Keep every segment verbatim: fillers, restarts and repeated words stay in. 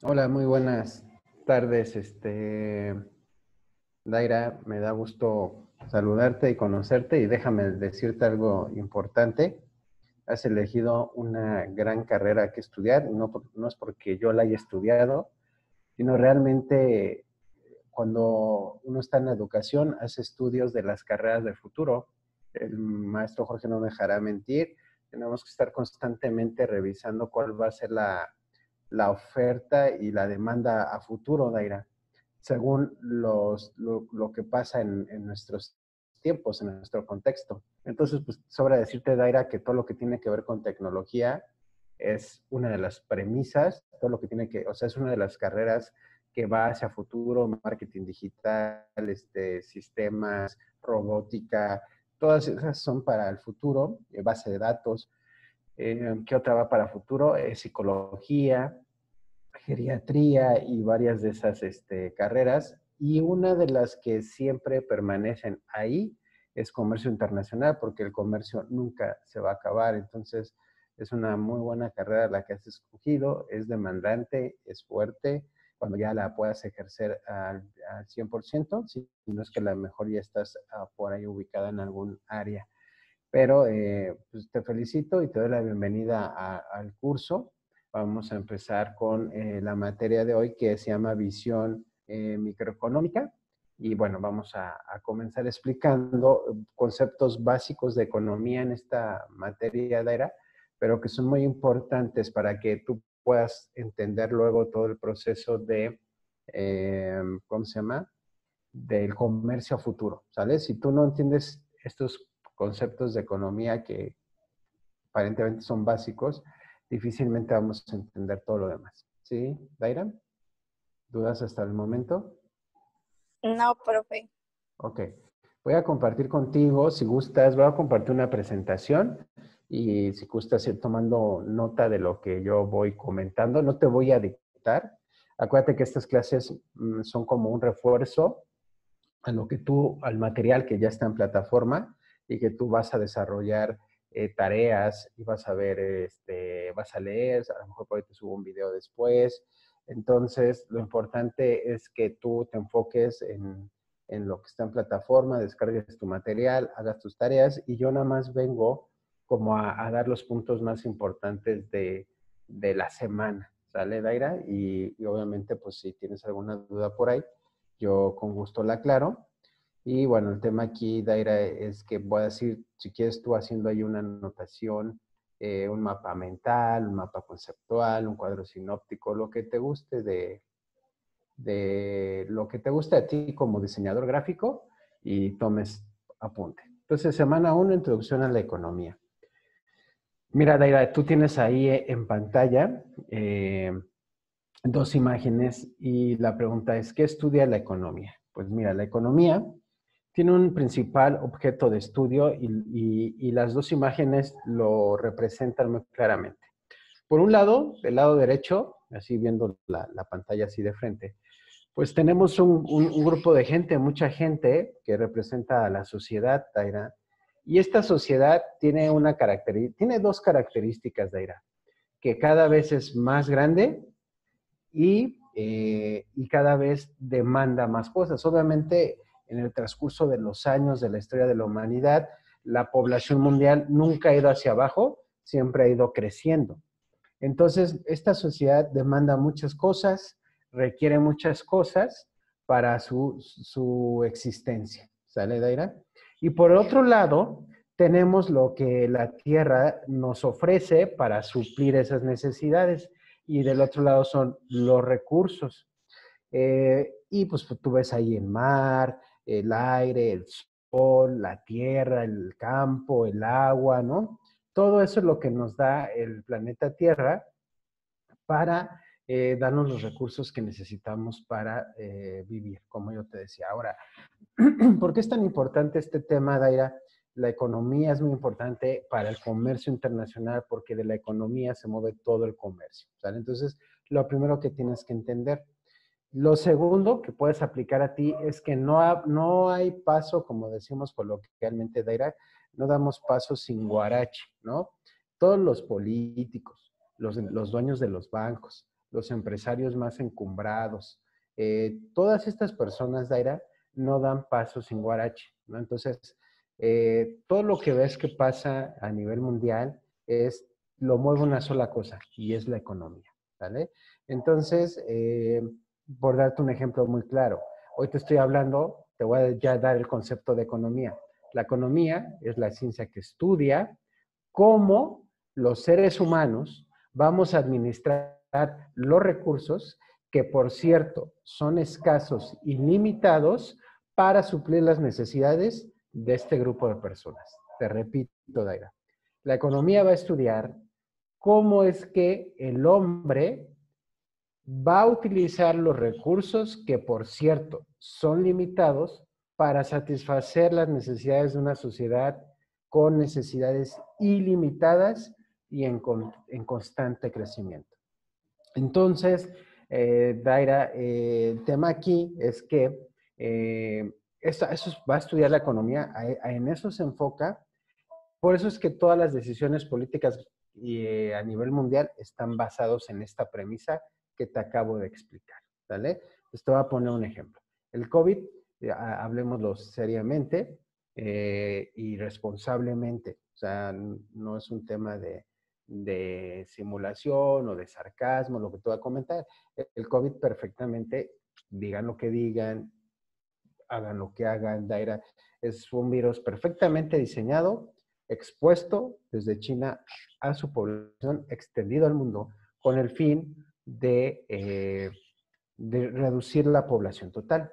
Hola, muy buenas tardes, este, Daira, me da gusto saludarte y conocerte y déjame decirte algo importante. Has elegido una gran carrera que estudiar y no, por- no es porque yo la haya estudiado, sino realmente cuando uno está en la educación hace estudios de las carreras del futuro. El maestro Jorge no me dejará mentir, tenemos que estar constantemente revisando cuál va a ser la la oferta y la demanda a futuro, Daira, según los, lo, lo que pasa en, en, nuestros tiempos, en nuestro contexto. Entonces, pues sobra decirte, Daira, que todo lo que tiene que ver con tecnología es una de las premisas, todo lo que tiene que, o sea, es una de las carreras que va hacia futuro, marketing digital, este, sistemas, robótica, todas esas son para el futuro, eh, base de datos. Eh, ¿Qué otra va para futuro? Eh, psicología, geriatría y varias de esas este, carreras. Y una de las que siempre permanecen ahí es comercio internacional, porque el comercio nunca se va a acabar. Entonces, es una muy buena carrera la que has escogido, es demandante, es fuerte, cuando ya la puedas ejercer al, al cien por ciento, si no es que a lo mejor ya estás uh, por ahí ubicada en algún área. Pero eh, pues te felicito y te doy la bienvenida a, al curso. Vamos a empezar con eh, la materia de hoy que se llama visión eh, microeconómica. Y bueno, vamos a, a, comenzar explicando conceptos básicos de economía en esta materia, Daira, pero que son muy importantes para que tú puedas entender luego todo el proceso de, eh, ¿cómo se llama? Del comercio a futuro, ¿sale? Si tú no entiendes estos conceptos de economía que aparentemente son básicos, difícilmente vamos a entender todo lo demás. ¿Sí, Daira? ¿Dudas hasta el momento? No, profe. Ok. Voy a compartir contigo, si gustas, voy a compartir una presentación y si gustas ir tomando nota de lo que yo voy comentando, no te voy a dictar. Acuérdate que estas clases mmm, son como un refuerzo a lo que tú, al material que ya está en plataforma y que tú vas a desarrollar eh, tareas y vas a ver, este, vas a leer, a lo mejor por ahí te subo un video después. Entonces, lo importante es que tú te enfoques en, en lo que está en plataforma, descargues tu material, hagas tus tareas y yo nada más vengo como a, a dar los puntos más importantes de, de la semana, ¿sale, Daira? Y, y obviamente, pues si tienes alguna duda por ahí, yo con gusto la aclaro. Y bueno, el tema aquí, Daira, es que voy a decir, si quieres tú haciendo ahí una anotación, eh, un mapa mental, un mapa conceptual, un cuadro sinóptico, lo que te guste de, de lo que te guste a ti como diseñador gráfico y tomes apunte. Entonces, semana uno, introducción a la economía. Mira, Daira, tú tienes ahí en pantalla eh, dos imágenes y la pregunta es, ¿qué estudia la economía? Pues mira, la economía tiene un principal objeto de estudio y, y, y, las dos imágenes lo representan muy claramente. Por un lado, del lado derecho, así viendo la, la pantalla así de frente, pues tenemos un, un, un, grupo de gente, mucha gente que representa a la sociedad, Daira, y esta sociedad tiene, una tiene dos características, Daira, que cada vez es más grande y, eh, y cada vez demanda más cosas. Obviamente, en el transcurso de los años de la historia de la humanidad, la población mundial nunca ha ido hacia abajo, siempre ha ido creciendo. Entonces, esta sociedad demanda muchas cosas, requiere muchas cosas para su, su existencia. ¿Sale, Daira? Y por otro lado, tenemos lo que la Tierra nos ofrece para suplir esas necesidades. Y del otro lado son los recursos. Eh, y pues tú ves ahí el mar, el aire, el sol, la tierra, el campo, el agua, ¿no? Todo eso es lo que nos da el planeta Tierra para eh, darnos los recursos que necesitamos para eh, vivir, como yo te decía. Ahora, ¿por qué es tan importante este tema, Daira? La economía es muy importante para el comercio internacional porque de la economía se mueve todo el comercio, ¿sale? Entonces, lo primero que tienes que entender. Lo segundo que puedes aplicar a ti es que no, ha, no hay paso, como decimos coloquialmente, Daira, no damos paso sin guarache, ¿no? Todos los políticos, los, los dueños de los bancos, los empresarios más encumbrados. Eh, todas estas personas, Daira, no dan paso sin guarache, ¿no? Entonces, eh, todo lo que ves que pasa a nivel mundial es, lo mueve una sola cosa, y es la economía, ¿vale? Entonces, eh, por darte un ejemplo muy claro, hoy te estoy hablando, te voy a ya dar el concepto de economía. La economía es la ciencia que estudia cómo los seres humanos vamos a administrar los recursos que, por cierto, son escasos y limitados para suplir las necesidades de este grupo de personas. Te repito, Daira. La economía va a estudiar cómo es que el hombre va a utilizar los recursos que, por cierto, son limitados para satisfacer las necesidades de una sociedad con necesidades ilimitadas y en, en constante crecimiento. Entonces, eh, Daira, eh, el tema aquí es que eh, eso, eso va a estudiar la economía, a, a, en eso se enfoca. Por eso es que todas las decisiones políticas y, eh, a nivel mundial están basados en esta premisa que te acabo de explicar, ¿vale? Pues te voy a poner un ejemplo. El COVID, eh, hablemoslo seriamente eh, y responsablemente. O sea, no es un tema de, de simulación o de sarcasmo, lo que te voy a comentar. El COVID perfectamente, digan lo que digan, hagan lo que hagan, Daira, es un virus perfectamente diseñado, expuesto desde China a su población, extendido al mundo, con el fin de, eh, de reducir la población total.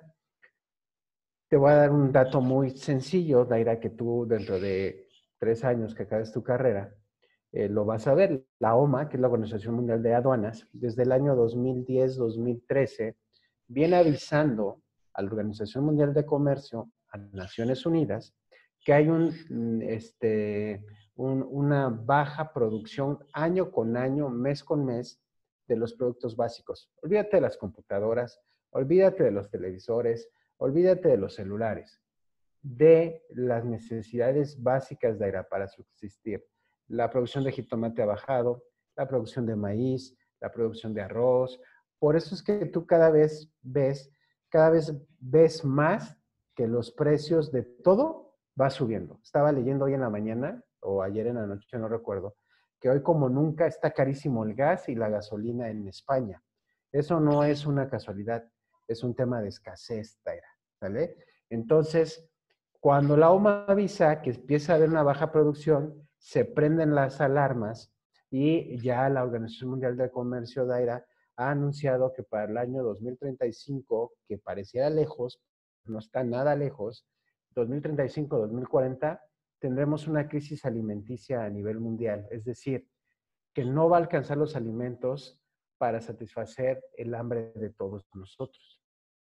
Te voy a dar un dato muy sencillo, Daira, que tú dentro de tres años que acabes tu carrera, eh, lo vas a ver. La O M A, que es la Organización Mundial de Aduanas, desde el año dos mil diez, dos mil trece, viene avisando a la Organización Mundial de Comercio, a Naciones Unidas, que hay un, este, un, una baja producción año con año, mes con mes, de los productos básicos. Olvídate de las computadoras, olvídate de los televisores, olvídate de los celulares, de las necesidades básicas de aire para subsistir. La producción de jitomate ha bajado, la producción de maíz, la producción de arroz. Por eso es que tú cada vez ves, cada vez ves más que los precios de todo va subiendo. Estaba leyendo hoy en la mañana, o ayer en la noche, no recuerdo, que hoy como nunca está carísimo el gas y la gasolina en España. Eso no es una casualidad, es un tema de escasez, Taira, ¿vale? Entonces, cuando la O M A avisa que empieza a haber una baja producción, se prenden las alarmas y ya la Organización Mundial del Comercio, Daira, ha anunciado que para el año dos mil treinta y cinco, que pareciera lejos, no está nada lejos, dos mil treinta y cinco, dos mil cuarenta, tendremos una crisis alimenticia a nivel mundial. Es decir, que no va a alcanzar los alimentos para satisfacer el hambre de todos nosotros.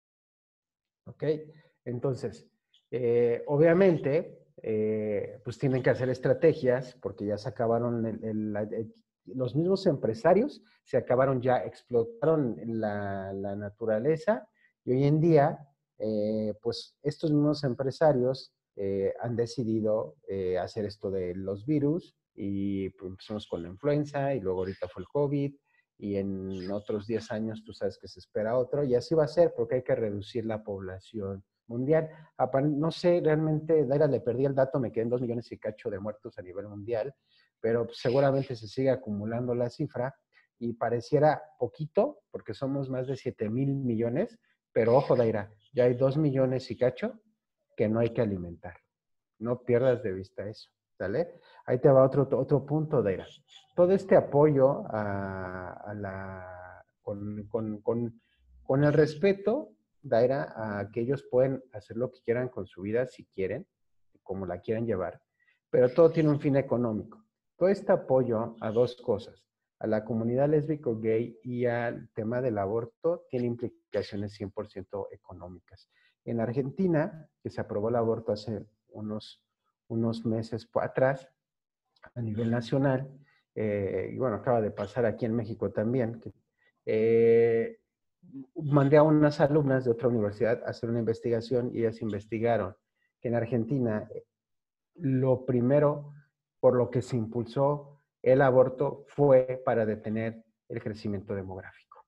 ¿Ok? Entonces, eh, obviamente, eh, pues tienen que hacer estrategias porque ya se acabaron, el, el, el, los mismos empresarios se acabaron ya, explotaron la, la naturaleza y hoy en día, eh, pues estos mismos empresarios eh, han decidido eh, hacer esto de los virus y pues, empezamos con la influenza y luego ahorita fue el COVID y en otros diez años tú sabes que se espera otro, y así va a ser porque hay que reducir la población mundial. No sé, realmente, Daira, le perdí el dato, me quedé en dos millones y cacho de muertos a nivel mundial, pero seguramente se sigue acumulando la cifra y pareciera poquito porque somos más de siete mil millones, pero ojo, Daira, ya hay dos millones y cacho que no hay que alimentar. No pierdas de vista eso, ¿sale? Ahí te va otro, otro punto, Daira. Todo este apoyo a, a la, con, con, con, con el respeto, Daira, a que ellos pueden hacer lo que quieran con su vida si quieren, como la quieran llevar, pero todo tiene un fin económico. Todo este apoyo a dos cosas, a la comunidad lésbico gay y al tema del aborto, tiene implicaciones cien por ciento económicas. En Argentina, que se aprobó el aborto hace unos, unos meses atrás, a nivel nacional, eh, y bueno, acaba de pasar aquí en México también, que, eh, mandé a unas alumnas de otra universidad a hacer una investigación y ellas investigaron que en Argentina lo primero por lo que se impulsó el aborto fue para detener el crecimiento demográfico.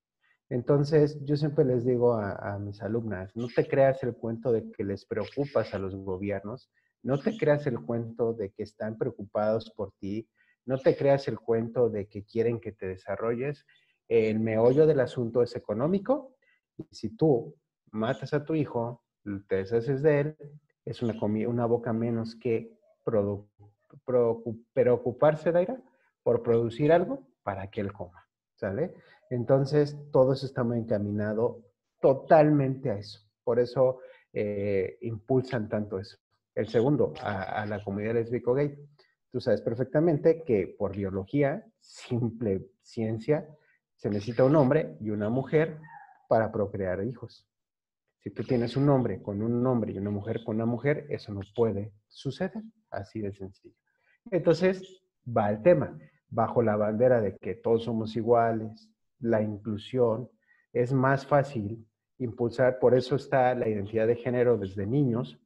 Entonces, yo siempre les digo a, a mis alumnas, no te creas el cuento de que les preocupas a los gobiernos, no te creas el cuento de que están preocupados por ti, no te creas el cuento de que quieren que te desarrolles. El meollo del asunto es económico y si tú matas a tu hijo, te deshaces de él, es una, una boca menos que preocuparse, Daira, por producir algo para que él coma, ¿sale? Entonces, todo eso está muy encaminado totalmente a eso. Por eso eh, impulsan tanto eso. El segundo, a, a la comunidad lésbico-gay. Tú sabes perfectamente que por biología, simple ciencia, se necesita un hombre y una mujer para procrear hijos. Si tú tienes un hombre con un hombre y una mujer con una mujer, eso no puede suceder. Así de sencillo. Entonces, va el tema. Bajo la bandera de que todos somos iguales, la inclusión, es más fácil impulsar, por eso está la identidad de género desde niños,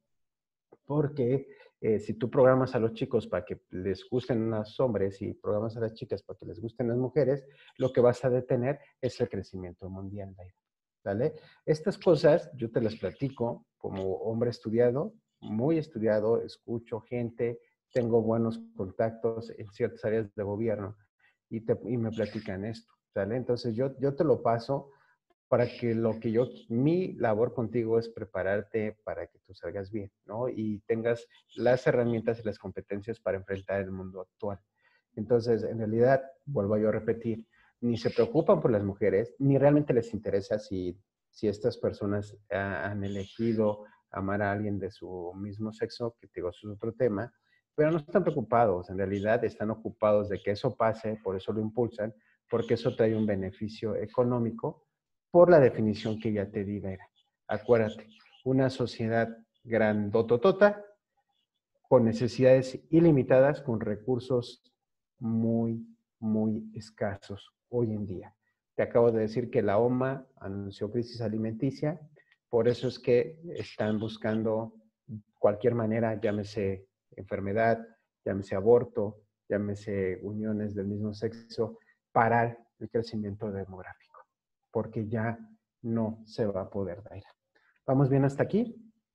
porque eh, si tú programas a los chicos para que les gusten los hombres y programas a las chicas para que les gusten las mujeres, lo que vas a detener es el crecimiento mundial. ¿Vale? Estas cosas yo te las platico como hombre estudiado, muy estudiado, escucho gente, tengo buenos contactos en ciertas áreas de gobierno y, te, y me platican esto, ¿sale? Entonces yo, yo te lo paso para que lo que yo, mi labor contigo es prepararte para que tú salgas bien, ¿no? Y tengas las herramientas y las competencias para enfrentar el mundo actual. Entonces, en realidad, vuelvo yo a repetir, ni se preocupan por las mujeres, ni realmente les interesa si, si estas personas han elegido amar a alguien de su mismo sexo, que digo, eso es otro tema, pero no están preocupados, en realidad están ocupados de que eso pase, por eso lo impulsan, porque eso trae un beneficio económico por la definición que ya te di, Vera. Acuérdate, una sociedad grandototota con necesidades ilimitadas, con recursos muy, muy escasos hoy en día. Te acabo de decir que la O M A anunció crisis alimenticia, por eso es que están buscando cualquier manera, llámese enfermedad, llámese aborto, llámese uniones del mismo sexo, parar el crecimiento demográfico, porque ya no se va a poder dar. ¿Vamos bien hasta aquí?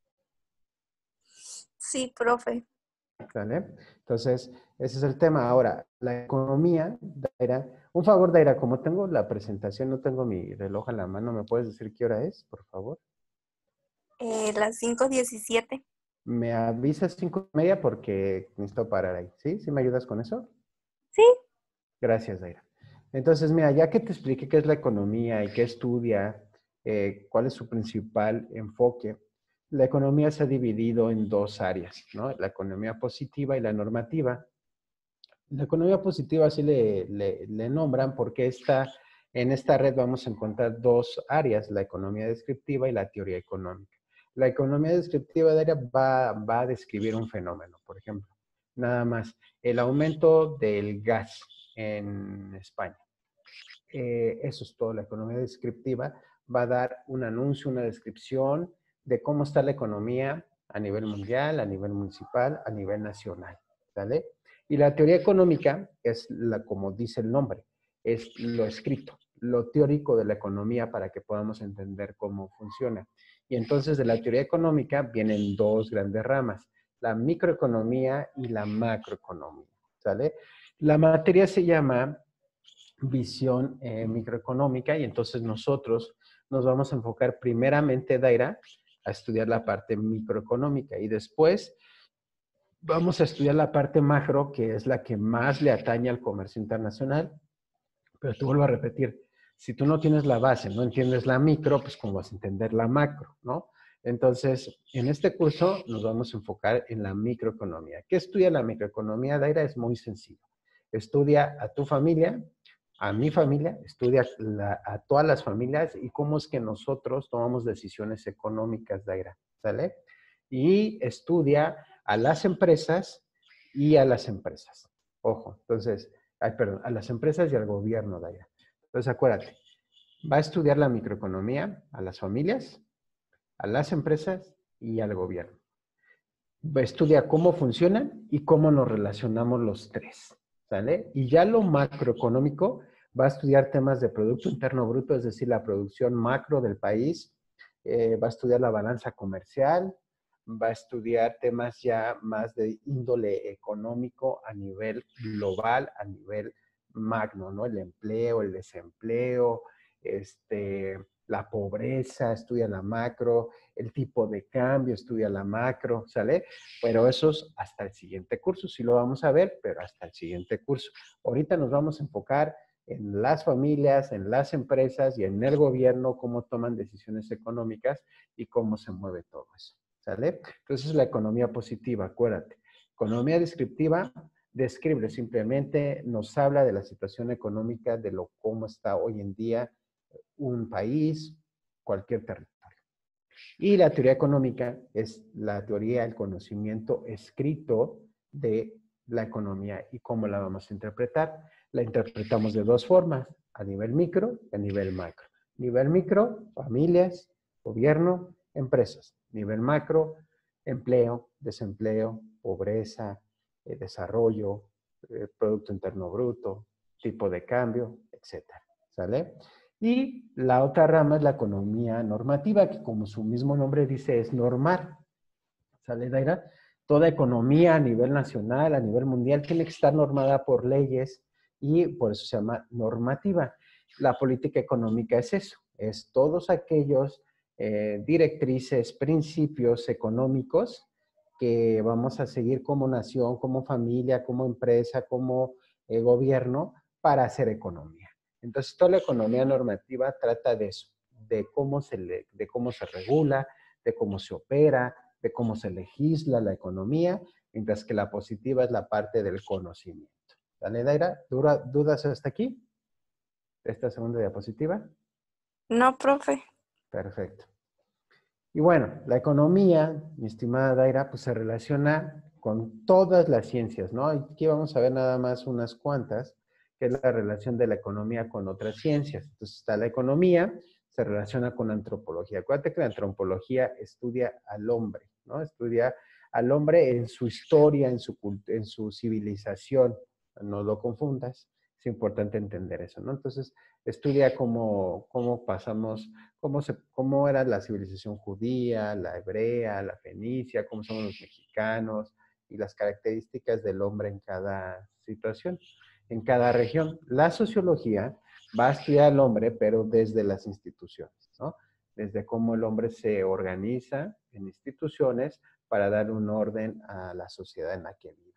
Sí, profe. ¿Vale? Entonces, ese es el tema. Ahora, la economía, Daira, un favor, Daira, como tengo la presentación, no tengo mi reloj a la mano, ¿me puedes decir qué hora es, por favor? Eh, las cinco diecisiete. Me avisas cinco y media porque necesito parar ahí, ¿sí? ¿Sí me ayudas con eso? Sí. Gracias, Daira. Entonces, mira, ya que te expliqué qué es la economía y qué estudia, eh, cuál es su principal enfoque, la economía se ha dividido en dos áreas, ¿no? La economía positiva y la normativa. La economía positiva así le, le, le nombran porque esta, en esta red vamos a encontrar dos áreas, la economía descriptiva y la teoría económica. La economía descriptiva de área va, va a describir un fenómeno, por ejemplo, nada más, el aumento del gas en España. Eh, eso es todo, la economía descriptiva va a dar un anuncio, una descripción de cómo está la economía a nivel mundial, a nivel municipal, a nivel nacional, ¿vale? Y la teoría económica es, la, como dice el nombre, es lo escrito, lo teórico de la economía para que podamos entender cómo funciona. Y entonces de la teoría económica vienen dos grandes ramas, la microeconomía y la macroeconomía, ¿sale? La materia se llama visión eh, microeconómica y entonces nosotros nos vamos a enfocar primeramente, Daira, a estudiar la parte microeconómica y después vamos a estudiar la parte macro, que es la que más le atañe al comercio internacional. Pero te vuelvo a repetir, si tú no tienes la base, no entiendes la micro, pues cómo vas a entender la macro, ¿no? Entonces, en este curso nos vamos a enfocar en la microeconomía. ¿Qué estudia la microeconomía, Daira? Es muy sencillo. Estudia a tu familia, a mi familia, estudia la, a todas las familias y cómo es que nosotros tomamos decisiones económicas, Daira, ¿sale? Y estudia a las empresas y a las empresas. Ojo, entonces, ay, perdón, a las empresas y al gobierno, Daira. Entonces, acuérdate, va a estudiar la microeconomía a las familias, a las empresas y al gobierno. Va a estudiar cómo funcionan y cómo nos relacionamos los tres, ¿sale? Y ya lo macroeconómico va a estudiar temas de Producto Interno Bruto, es decir, la producción macro del país, eh, va a estudiar la balanza comercial, va a estudiar temas ya más de índole económico a nivel global, a nivel magno, ¿no? El empleo, el desempleo, este, la pobreza, estudia la macro, el tipo de cambio, estudia la macro, ¿sale? Pero eso es hasta el siguiente curso, sí lo vamos a ver, pero hasta el siguiente curso. Ahorita nos vamos a enfocar en las familias, en las empresas y en el gobierno, cómo toman decisiones económicas y cómo se mueve todo eso, ¿sale? Entonces la economía positiva, acuérdate. Economía descriptiva describe simplemente, nos habla de la situación económica, de lo cómo está hoy en día un país, cualquier territorio. Y la teoría económica es la teoría, el conocimiento escrito de la economía y cómo la vamos a interpretar. La interpretamos de dos formas, a nivel micro y a nivel macro. Nivel micro, familias, gobierno, empresas. Nivel macro, empleo, desempleo, pobreza, eh, desarrollo, eh, Producto Interno Bruto, tipo de cambio, etcétera. ¿Sale? Y la otra rama es la economía normativa, que como su mismo nombre dice, es normar. ¿Sale, Daira? Toda economía a nivel nacional, a nivel mundial, tiene que estar normada por leyes y por eso se llama normativa. La política económica es eso, es todos aquellos eh, directrices, principios económicos que vamos a seguir como nación, como familia, como empresa, como eh, gobierno para hacer economía. Entonces, toda la economía normativa trata de eso, de cómo se, le, de cómo se regula, de cómo se opera, de cómo se legisla la economía, mientras que la positiva es la parte del conocimiento. ¿Vale, Daira? ¿Dudas hasta aquí? ¿Esta segunda diapositiva? No, profe. Perfecto. Y bueno, la economía, mi estimada Daira, pues se relaciona con todas las ciencias, ¿no? Aquí vamos a ver nada más unas cuantas, que es la relación de la economía con otras ciencias. Entonces está la economía, se relaciona con la antropología. Acuérdate que la antropología estudia al hombre, ¿no? Estudia al hombre en su historia, en su, en su civilización. No lo confundas, es importante entender eso, ¿no? Entonces, estudia cómo, cómo pasamos, cómo, se, cómo era la civilización judía, la hebrea, la fenicia, cómo somos los mexicanos y las características del hombre en cada situación, en cada región. La sociología va a estudiar al hombre, pero desde las instituciones, ¿no? Desde cómo el hombre se organiza en instituciones para dar un orden a la sociedad en la que vive.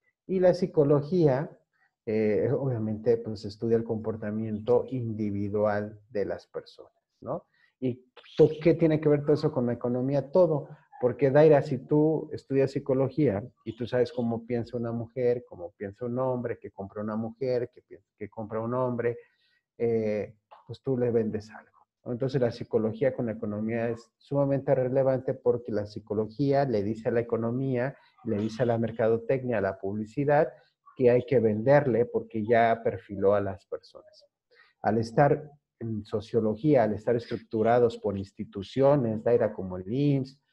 Y la psicología, eh, obviamente, pues estudia el comportamiento individual de las personas, ¿no? ¿Y qué tiene que ver todo eso con la economía? Todo. Porque, Daira, si tú estudias psicología y tú sabes cómo piensa una mujer, cómo piensa un hombre, qué compra una mujer, qué, qué compra un hombre, eh, pues tú le vendes algo. Entonces la psicología con la economía es sumamente relevante porque la psicología le dice a la economía, le dice a la mercadotecnia, a la publicidad, que hay que venderle porque ya perfiló a las personas. Al estar en sociología, al estar estructurados por instituciones, Daira, como el I M S S,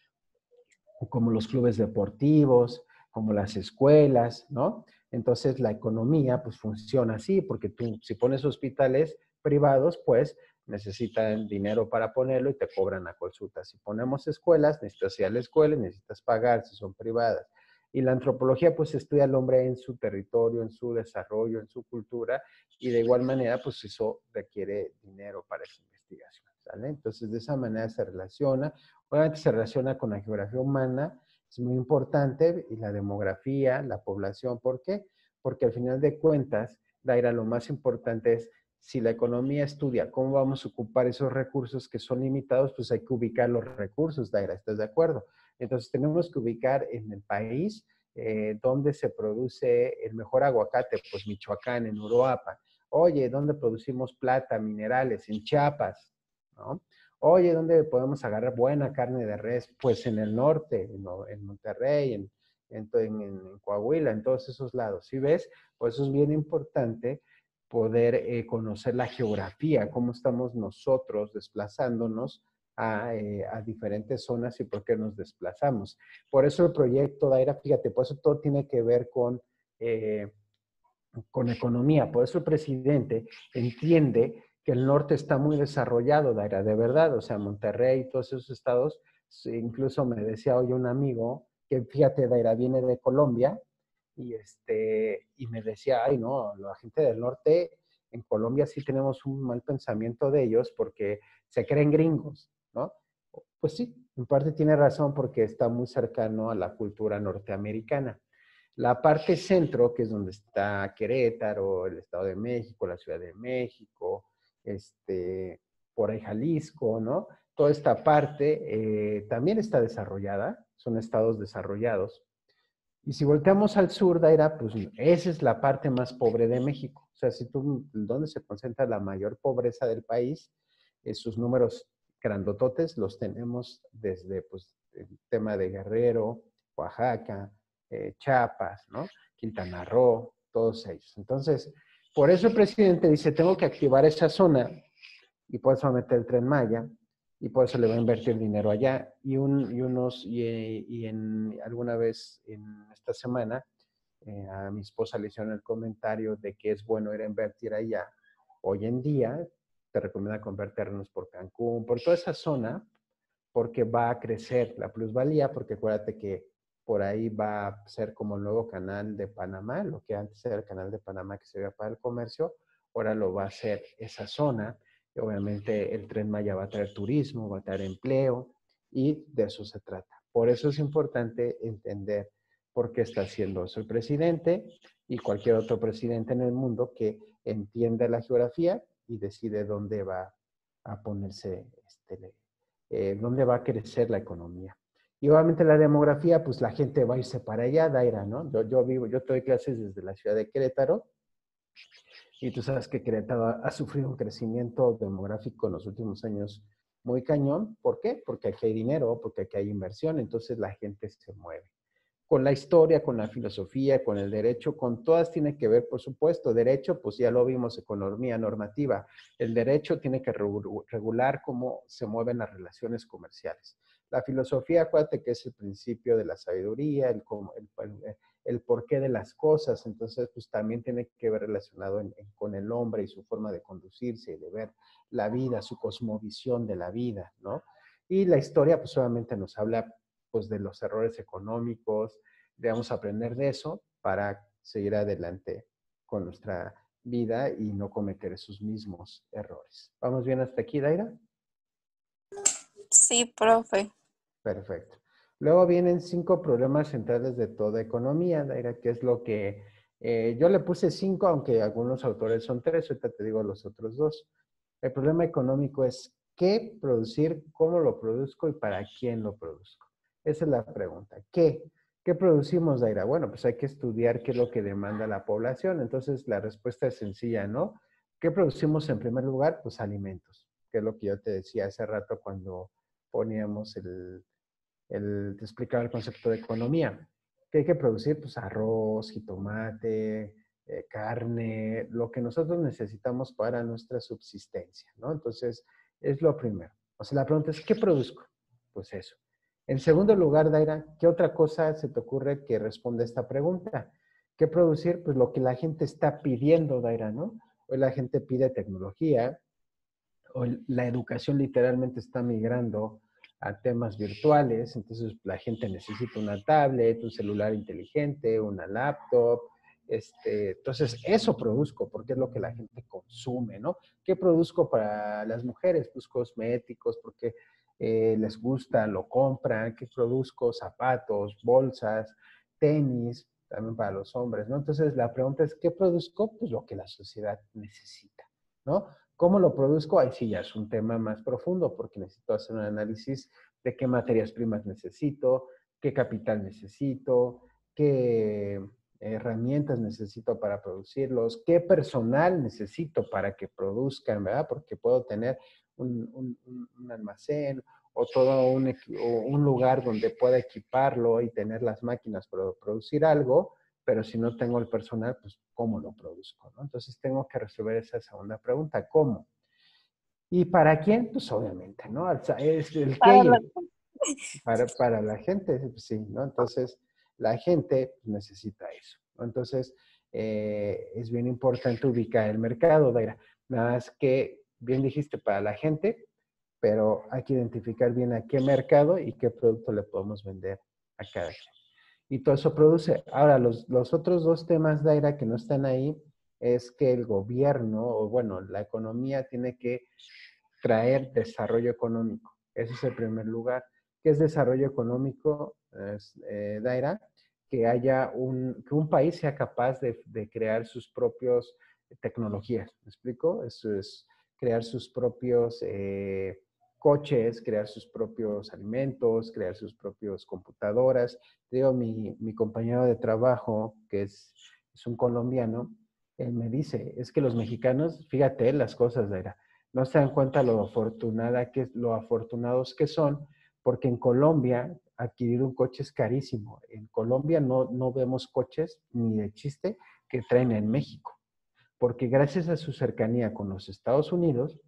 como los clubes deportivos, como las escuelas, ¿no? Entonces la economía pues funciona así, porque tú si pones hospitales privados, pues necesitan dinero para ponerlo y te cobran la consulta. Si ponemos escuelas, necesitas ir a la escuela y necesitas pagar si son privadas. Y la antropología pues estudia al hombre en su territorio, en su desarrollo, en su cultura, y de igual manera pues eso requiere dinero para esa investigación, ¿sale? Entonces de esa manera se relaciona. Obviamente se relaciona con la geografía humana, es muy importante, y la demografía, la población. ¿Por qué? Porque al final de cuentas, Daira, lo más importante es, si la economía estudia cómo vamos a ocupar esos recursos que son limitados, pues hay que ubicar los recursos, Daira, ¿estás de acuerdo? Entonces tenemos que ubicar en el país eh, dónde se produce el mejor aguacate, pues Michoacán, en Uruapan. Oye, ¿dónde producimos plata, minerales? En Chiapas, ¿no? Oye, ¿dónde podemos agarrar buena carne de res? Pues en el norte, en, en Monterrey, en, en, en, en, Coahuila, en todos esos lados. ¿Sí ves? Pues eso es bien importante, poder eh, conocer la geografía, cómo estamos nosotros desplazándonos a, eh, a diferentes zonas y por qué nos desplazamos. Por eso el proyecto Daira, fíjate, por eso todo tiene que ver con... Eh, con economía. Por eso el presidente entiende que el norte está muy desarrollado, Daira, de verdad. O sea, Monterrey y todos esos estados, incluso me decía hoy un amigo que, fíjate, Daira, viene de Colombia y, este, y me decía, ay, no, la gente del norte, en Colombia sí tenemos un mal pensamiento de ellos porque se creen gringos, ¿no? Pues sí, en parte tiene razón porque está muy cercano a la cultura norteamericana. La parte centro, que es donde está Querétaro, el Estado de México, la Ciudad de México, este, por ahí Jalisco, ¿no? Toda esta parte eh, también está desarrollada, son estados desarrollados. Y si volteamos al sur, Daira, pues esa es la parte más pobre de México. O sea, si tú, ¿dónde se concentra la mayor pobreza del país? Esos números grandototes los tenemos desde, pues, el tema de Guerrero, Oaxaca, eh, Chiapas, ¿no? Quintana Roo, todos ellos. Entonces, por eso el presidente dice, tengo que activar esa zona y por eso meter el Tren Maya y por eso le va a invertir dinero allá. Y, un, y unos, y, y en, alguna vez en esta semana, eh, a mi esposa le hicieron el comentario de que es bueno ir a invertir allá. Hoy en día, te recomienda comprar terrenos por Cancún, por toda esa zona, porque va a crecer la plusvalía, porque acuérdate que por ahí va a ser como el nuevo canal de Panamá, lo que antes era el canal de Panamá que se veía para el comercio, ahora lo va a hacer esa zona. Y obviamente el Tren Maya va a traer turismo, va a traer empleo y de eso se trata. Por eso es importante entender por qué está haciendo eso el presidente y cualquier otro presidente en el mundo que entienda la geografía y decide dónde va a ponerse, este, eh, dónde va a crecer la economía. Y obviamente la demografía, pues la gente va a irse para allá, Daira, ¿no? Yo, yo vivo, yo doy clases desde la ciudad de Querétaro y tú sabes que Querétaro ha, ha sufrido un crecimiento demográfico en los últimos años muy cañón. ¿Por qué? Porque aquí hay dinero, porque aquí hay inversión, entonces la gente se mueve. Con la historia, con la filosofía, con el derecho, con todas tiene que ver, por supuesto. Derecho, pues ya lo vimos, economía normativa. El derecho tiene que regular cómo se mueven las relaciones comerciales. La filosofía, acuérdate que es el principio de la sabiduría, el, el, el, el porqué de las cosas. Entonces, pues también tiene que ver relacionado en, en, con el hombre y su forma de conducirse y de ver la vida, su cosmovisión de la vida, ¿no? Y la historia, pues obviamente nos habla pues de los errores económicos, debemos aprender de eso para seguir adelante con nuestra vida y no cometer esos mismos errores. ¿Vamos bien hasta aquí, Daira? Sí, profe. Perfecto. Luego vienen cinco problemas centrales de toda economía, Daira, que es lo que eh, yo le puse cinco, aunque algunos autores son tres, ahorita te digo los otros dos. El problema económico es qué producir, cómo lo produzco y para quién lo produzco. Esa es la pregunta. ¿Qué? ¿Qué producimos, Daira? Bueno, pues hay que estudiar qué es lo que demanda la población. Entonces, la respuesta es sencilla, ¿no? ¿Qué producimos en primer lugar? Pues alimentos, que es lo que yo te decía hace rato cuando poníamos el, el te explicaba el concepto de economía. ¿Qué hay que producir? Pues arroz, jitomate, eh, carne, lo que nosotros necesitamos para nuestra subsistencia, ¿no? Entonces, es lo primero. O sea, la pregunta es, ¿qué produzco? Pues eso. En segundo lugar, Daira, ¿qué otra cosa se te ocurre que responda a esta pregunta? ¿Qué producir? Pues lo que la gente está pidiendo, Daira, ¿no? Hoy la gente pide tecnología, hoy la educación literalmente está migrando a temas virtuales, entonces la gente necesita una tablet, un celular inteligente, una laptop, este, entonces eso produzco porque es lo que la gente consume, ¿no? ¿Qué produzco para las mujeres? Pues cosméticos, porque eh, les gusta, lo compran. ¿Qué produzco? Zapatos, bolsas, tenis, también para los hombres, ¿no? Entonces la pregunta es, ¿qué produzco? Pues lo que la sociedad necesita, ¿no? ¿Cómo lo produzco? Ahí sí ya es un tema más profundo porque necesito hacer un análisis de qué materias primas necesito, qué capital necesito, qué herramientas necesito para producirlos, qué personal necesito para que produzcan, ¿verdad? Porque puedo tener un, un, un almacén o todo un, o un lugar donde pueda equiparlo y tener las máquinas para producir algo, pero si no tengo el personal, pues ¿cómo lo produzco? ¿No? Entonces tengo que resolver esa segunda pregunta, ¿cómo? ¿Y para quién? Pues obviamente, ¿no? Es el qué Para y la... el para, para la gente, pues sí, ¿no? Entonces la gente necesita eso, ¿no? Entonces eh, es bien importante ubicar el mercado, Daira. Nada más que, bien dijiste, para la gente, pero hay que identificar bien a qué mercado y qué producto le podemos vender a cada quien. Y todo eso produce. Ahora, los, los otros dos temas, Daira, que no están ahí, es que el gobierno, o bueno, la economía tiene que traer desarrollo económico. Ese es el primer lugar. ¿Qué es desarrollo económico, es, eh, Daira? Que haya un, que un país sea capaz de, de crear sus propios tecnologías. ¿Me explico? Eso es crear sus propios eh, coches, crear sus propios alimentos, crear sus propias computadoras. Digo, mi, mi compañero de trabajo, que es, es un colombiano, él me dice, es que los mexicanos, fíjate las cosas, Daira, no se dan cuenta lo afortunada que, lo afortunados que son, porque en Colombia adquirir un coche es carísimo. En Colombia no, no vemos coches ni de chiste que traen en México, porque gracias a su cercanía con los Estados Unidos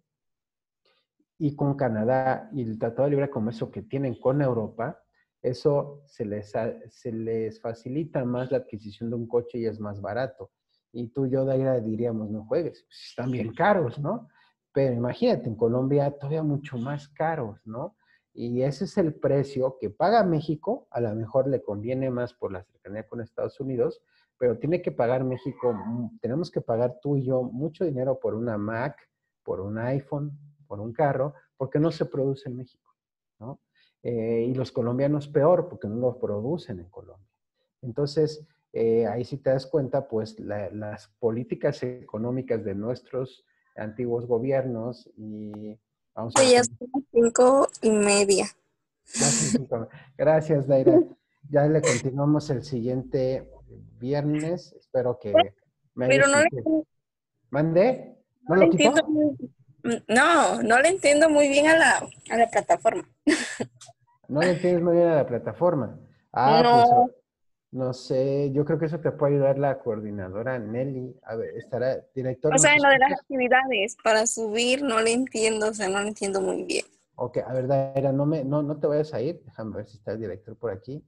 y con Canadá y el Tratado de Libre Comercio que tienen con Europa, eso se les, se les facilita más la adquisición de un coche y es más barato. Y tú y yo, Daira, diríamos, no juegues, pues están bien caros, ¿no? Pero imagínate, en Colombia todavía mucho más caros, ¿no? Y ese es el precio que paga México, a lo mejor le conviene más por la cercanía con Estados Unidos, pero tiene que pagar México, tenemos que pagar tú y yo mucho dinero por una Mac, por un iPhone, por un carro, porque no se produce en México, ¿no? Eh, y los colombianos peor, porque no lo producen en Colombia. Entonces, eh, ahí si te das cuenta, pues la, las políticas económicas de nuestros antiguos gobiernos y vamos a ver Sí, ya cómo... son las cinco y media. Ya son cinco. Gracias, Daira. Ya le continuamos el siguiente viernes. Espero que me Pero hayas no le, cumplido. ¿Mandé? no ¿No le lo entiendo quitó? muy, no, no le entiendo muy bien a la, a la plataforma. No le entiendes muy bien a la plataforma. Ah, pues No, no sé, yo creo que eso te puede ayudar la coordinadora Nelly. A ver, estará, director, o ¿nos sea, en lo de las escuchas? actividades para subir no le entiendo, o sea, no le entiendo muy bien. Ok, a ver, Daira, no, me, no, no te vayas a ir. Déjame ver si está el director por aquí.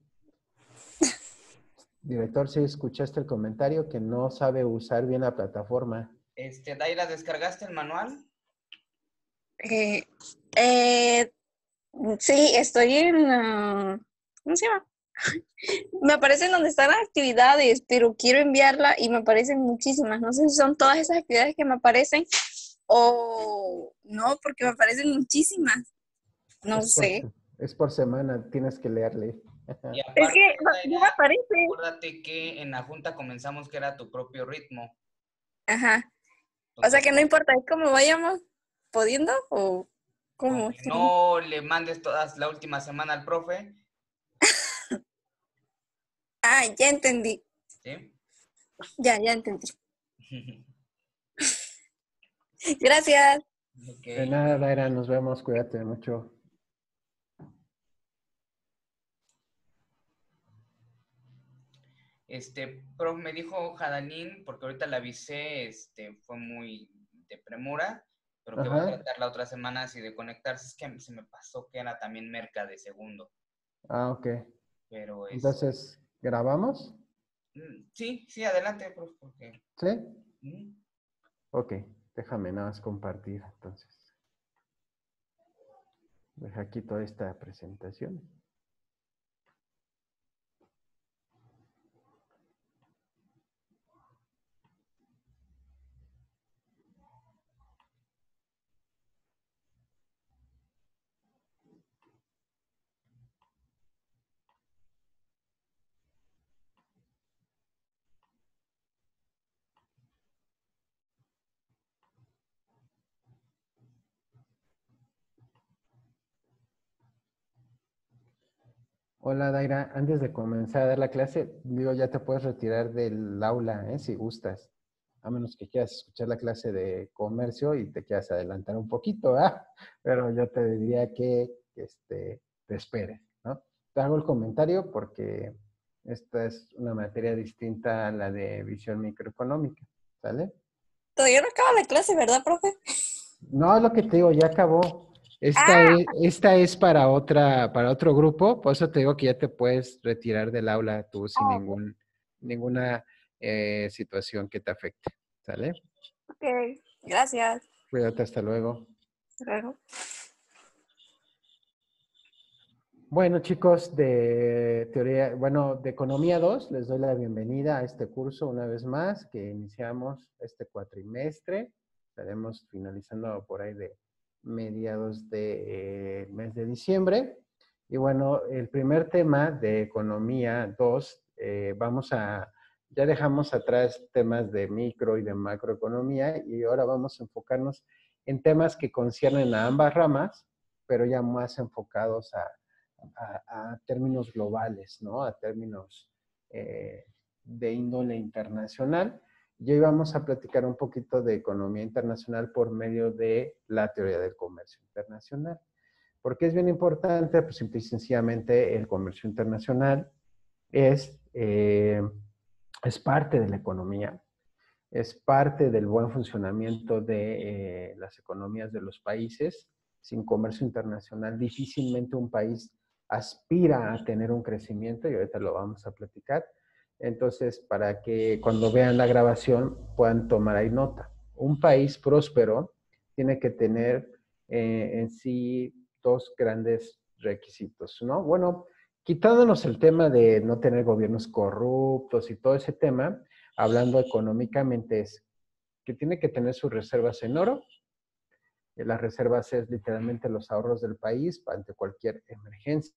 Director, si escuchaste el comentario que no sabe usar bien la plataforma. Este, Daira, ¿descargaste el manual? Eh, eh, sí, estoy en, uh, ¿cómo se llama? Me aparecen donde están las actividades, pero quiero enviarla y me aparecen muchísimas. No sé si son todas esas actividades que me aparecen o no, porque me aparecen muchísimas. No Es por, sé. es por semana, tienes que leerle. Y Es aparte, que no me Daira, aparece. acuérdate que en la junta comenzamos que era tu propio ritmo. Ajá. O sea Entonces, que no importa, es como vayamos pudiendo o con cómo. que no le mandes todas la última semana al profe, Ah, ya entendí. ¿sí? Ya, ya entendí. Gracias. Ok. De nada, Daira, nos vemos, cuídate mucho. Este, profe, me dijo Jadanín, porque ahorita la avisé, este, fue muy de premura, pero que va a Ajá. tratar la otra semana así de conectarse. Es que se me pasó que era también merca de segundo, Ah, ok. pero este, Entonces, ¿grabamos? mm, sí, sí, adelante, profe, porque... ¿Sí? mm. Ok, déjame nada más compartir entonces. Deja aquí toda esta presentación. Hola, Daira. Antes de comenzar a dar la clase, digo, ya te puedes retirar del aula, ¿eh? Si gustas. A menos que quieras escuchar la clase de comercio y te quieras adelantar un poquito, ¿ah? Pero yo te diría que este, te esperes, ¿no? Te hago el comentario porque esta es una materia distinta a la de visión microeconómica, ¿sale? Todavía no acaba la clase, ¿verdad, profe? No, es lo que te digo, ya acabó. Esta Ah, es, esta es para otra, para otro grupo, por eso te digo que ya te puedes retirar del aula tú sin oh, ningún, ninguna eh, situación que te afecte. ¿Sale? Ok, gracias. Cuídate, hasta luego. Hasta luego. Bueno, chicos, de teoría, bueno, de Economía dos, les doy la bienvenida a este curso una vez más, que iniciamos este cuatrimestre. Estaremos finalizando por ahí de mediados de, eh, mes de diciembre. Y bueno, el primer tema de Economía dos, eh, vamos a, ya dejamos atrás temas de micro y de macroeconomía y ahora vamos a enfocarnos en temas que conciernen a ambas ramas, pero ya más enfocados a A, a, términos globales, ¿no? A términos eh, de índole internacional. Y hoy vamos a platicar un poquito de economía internacional por medio de la teoría del comercio internacional. ¿Por qué es bien importante? Pues simple y sencillamente el comercio internacional es, eh, es parte de la economía, es parte del buen funcionamiento de eh, las economías de los países. Sin comercio internacional, difícilmente un país aspira a tener un crecimiento y ahorita lo vamos a platicar. Entonces, para que cuando vean la grabación puedan tomar ahí nota. Un país próspero tiene que tener eh, en sí dos grandes requisitos, ¿no? Bueno, quitándonos el tema de no tener gobiernos corruptos y todo ese tema, hablando económicamente, es que tiene que tener sus reservas en oro. Las reservas es literalmente los ahorros del país ante cualquier emergencia.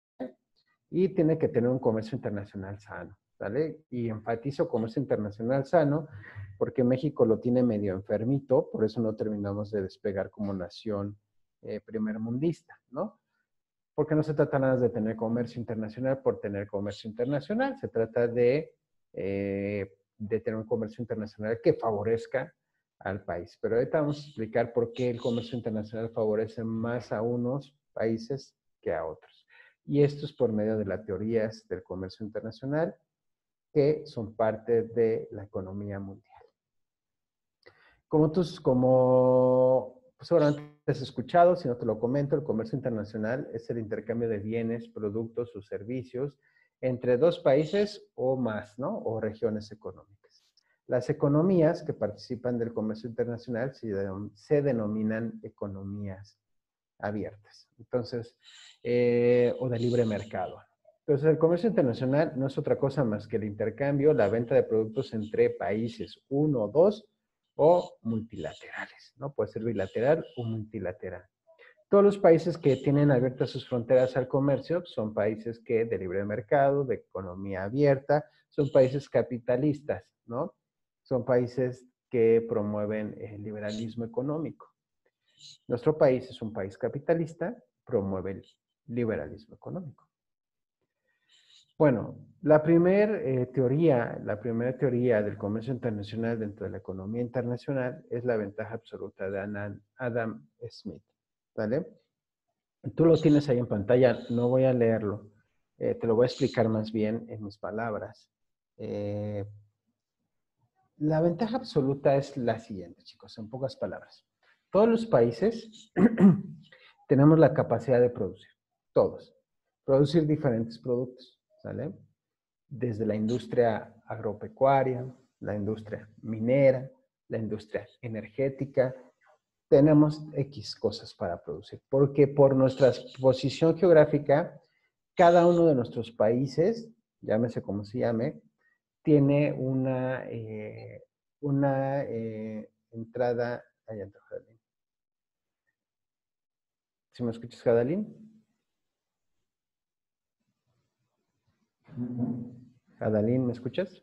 Y tiene que tener un comercio internacional sano, ¿vale? Y enfatizo comercio internacional sano porque México lo tiene medio enfermito, por eso no terminamos de despegar como nación eh, primermundista, ¿no? Porque no se trata nada de tener comercio internacional por tener comercio internacional, se trata de, eh, de tener un comercio internacional que favorezca al país. Pero ahorita vamos a explicar por qué el comercio internacional favorece más a unos países que a otros. Y esto es por medio de las teorías del comercio internacional que son parte de la economía mundial. Como tú, como pues seguramente has escuchado, si no te lo comento, el comercio internacional es el intercambio de bienes, productos o servicios entre dos países o más, ¿no? O regiones económicas. Las economías que participan del comercio internacional se, se denominan economías abiertas. Entonces, eh, o de libre mercado. Entonces, el comercio internacional no es otra cosa más que el intercambio, la venta de productos entre países, uno o dos, o multilaterales, ¿no? Puede ser bilateral o multilateral. Todos los países que tienen abiertas sus fronteras al comercio son países que de libre mercado, de economía abierta, son países capitalistas, ¿no? Son países que promueven el liberalismo económico. Nuestro país es un país capitalista, promueve el liberalismo económico. Bueno, la primera eh, teoría, la primera teoría del comercio internacional dentro de la economía internacional es la ventaja absoluta de Adam Smith, ¿vale? Tú lo tienes ahí en pantalla, no voy a leerlo, eh, te lo voy a explicar más bien en mis palabras. Eh, la ventaja absoluta es la siguiente, chicos, en pocas palabras. Todos los países tenemos la capacidad de producir, todos, producir diferentes productos, ¿sale? Desde la industria agropecuaria, la industria minera, la industria energética, tenemos X cosas para producir, porque por nuestra posición geográfica, cada uno de nuestros países, llámese como se llame, tiene una, eh, una eh, entrada, allá entró Jadalín. ¿Sí me escuchas, Jadalín? Jadalín, ¿me escuchas?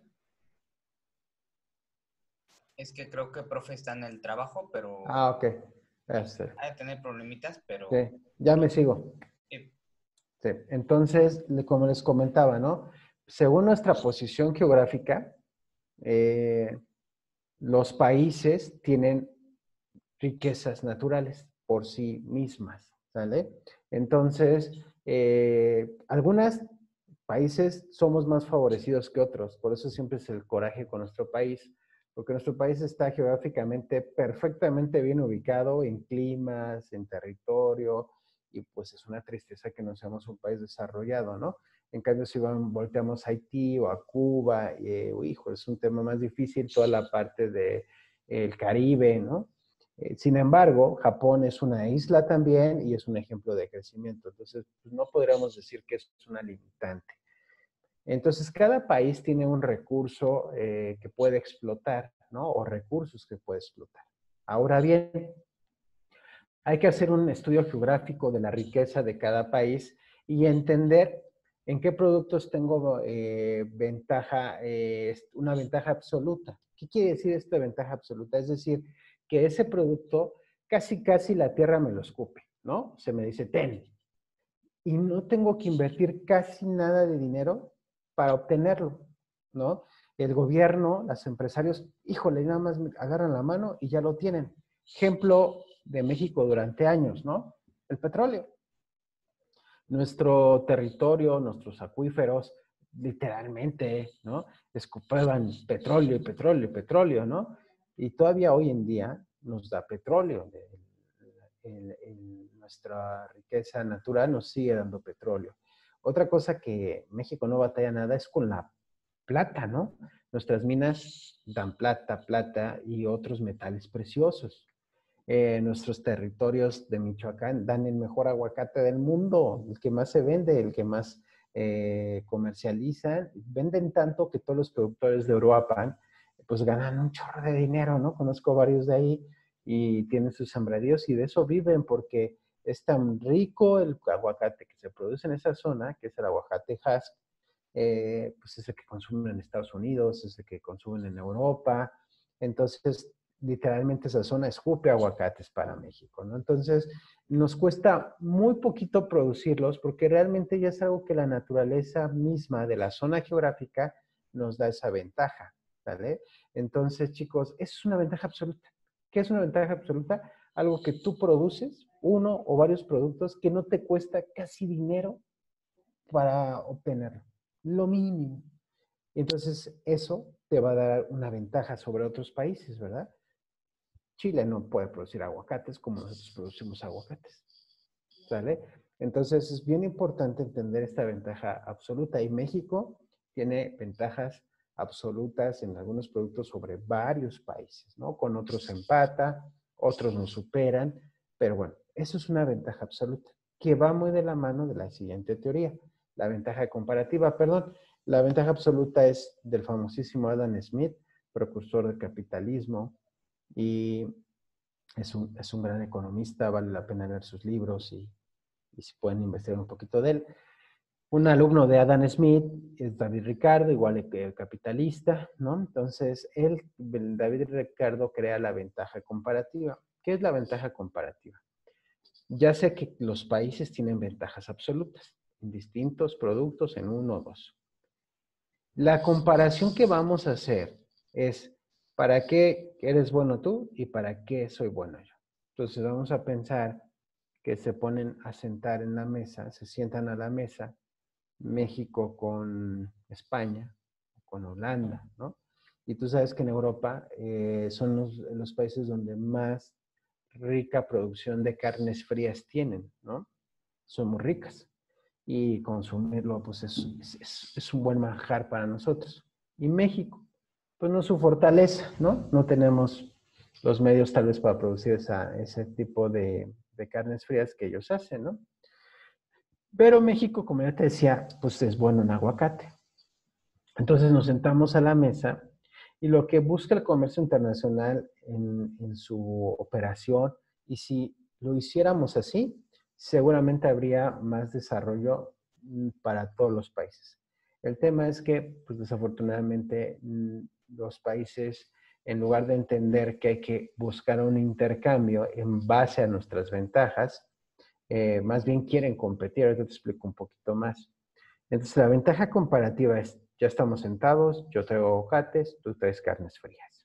Es que creo que profe está en el trabajo, pero... Ah, ok. Gracias. Hay de tener problemitas, pero... Sí, ya me sigo. Sí. Sí. Entonces, como les comentaba, ¿no? Según nuestra posición geográfica, eh, los países tienen riquezas naturales por sí mismas, ¿sale? Entonces, eh, algunos países somos más favorecidos que otros, por eso siempre es el coraje con nuestro país, porque nuestro país está geográficamente perfectamente bien ubicado en climas, en territorio, y pues es una tristeza que no seamos un país desarrollado, ¿no? En cambio, si van, volteamos a Haití o a Cuba, eh, hijo, es un tema más difícil, toda la parte del de, Caribe, ¿no? Eh, sin embargo, Japón es una isla también y es un ejemplo de crecimiento. Entonces, pues, no podríamos decir que es una limitante. Entonces, cada país tiene un recurso eh, que puede explotar, ¿no? O recursos que puede explotar. Ahora bien, hay que hacer un estudio geográfico de la riqueza de cada país y entender en qué productos tengo eh, ventaja, eh, una ventaja absoluta. ¿Qué quiere decir esta ventaja absoluta? Es decir, que ese producto casi, casi la tierra me lo escupe, ¿no? Se me dice, ten. Y no tengo que invertir casi nada de dinero para obtenerlo, ¿no? El gobierno, los empresarios, híjole, nada más me agarran la mano y ya lo tienen. Ejemplo de México durante años, ¿no? El petróleo. Nuestro territorio, nuestros acuíferos, literalmente, ¿no? Escupaban petróleo y petróleo y petróleo, ¿no? Y todavía hoy en día nos da petróleo. En, en nuestra riqueza natural nos sigue dando petróleo. Otra cosa que México no batalla nada es con la plata, ¿no? Nuestras minas dan plata, plata y otros metales preciosos. Eh, nuestros territorios de Michoacán dan el mejor aguacate del mundo, el que más se vende, el que más eh, comercializan. Venden tanto que todos los productores de Uruapan pues ganan un chorro de dinero, ¿no? Conozco varios de ahí y tienen sus sembradíos y de eso viven porque es tan rico el aguacate que se produce en esa zona, que es el aguacate Husk, eh, pues es el que consumen en Estados Unidos, es el que consumen en Europa. Entonces, literalmente esa zona escupe aguacates para México, ¿no? Entonces, nos cuesta muy poquito producirlos porque realmente ya es algo que la naturaleza misma de la zona geográfica nos da esa ventaja, ¿vale? Entonces, chicos, eso es una ventaja absoluta. ¿Qué es una ventaja absoluta? Algo que tú produces, uno o varios productos que no te cuesta casi dinero para obtenerlo. Lo mínimo. Entonces, eso te va a dar una ventaja sobre otros países, ¿verdad? Chile no puede producir aguacates como nosotros producimos aguacates, ¿sale? Entonces, es bien importante entender esta ventaja absoluta. Y México tiene ventajas absolutas en algunos productos sobre varios países, ¿no? Con otros empata, otros nos superan, pero bueno, eso es una ventaja absoluta, que va muy de la mano de la siguiente teoría. La ventaja comparativa, perdón. La ventaja absoluta es del famosísimo Adam Smith, precursor del capitalismo, y es un, es un gran economista, vale la pena leer sus libros y, y si pueden investigar un poquito de él. Un alumno de Adam Smith es David Ricardo, igual que el capitalista, ¿no? Entonces, él, David Ricardo, crea la ventaja comparativa. ¿Qué es la ventaja comparativa? Ya sé que los países tienen ventajas absolutas en distintos productos, en uno o dos. La comparación que vamos a hacer es ¿para qué eres bueno tú y para qué soy bueno yo? Entonces vamos a pensar que se ponen a sentar en la mesa, se sientan a la mesa México con España, con Holanda, ¿no? Y tú sabes que en Europa eh, son los, los países donde más rica producción de carnes frías tienen, ¿no? Son muy ricas y consumirlo pues es, es, es un buen manjar para nosotros. Y México, pues no es su fortaleza, ¿no? No tenemos los medios tal vez para producir esa, ese tipo de, de carnes frías que ellos hacen, ¿no? Pero México, como ya te decía, pues es bueno en aguacate. Entonces nos sentamos a la mesa y lo que busca el comercio internacional en, en su operación, y si lo hiciéramos así, seguramente habría más desarrollo para todos los países. El tema es que, pues desafortunadamente, los países, en lugar de entender que hay que buscar un intercambio en base a nuestras ventajas, eh, más bien quieren competir. Ahorita te explico un poquito más. Entonces, la ventaja comparativa es, ya estamos sentados, yo traigo aguacates, tú traes carnes frías.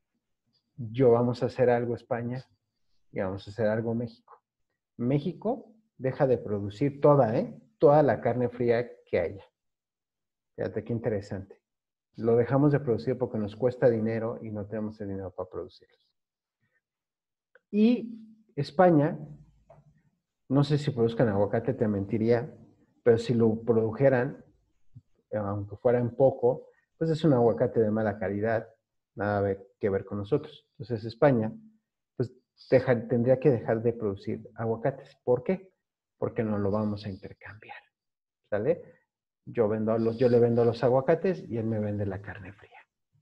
Yo vamos a hacer algo España y vamos a hacer algo México. México deja de producir toda, ¿eh? Toda la carne fría que haya. Fíjate qué interesante. Lo dejamos de producir porque nos cuesta dinero y no tenemos el dinero para producirlos. Y España No sé si produzcan aguacate, te mentiría, pero si lo produjeran, aunque fuera en poco, pues es un aguacate de mala calidad, nada que ver con nosotros. Entonces España, pues deja, tendría que dejar de producir aguacates. ¿Por qué? Porque no lo vamos a intercambiar, ¿sale? Yo, vendo los, yo le vendo los aguacates y él me vende la carne fría.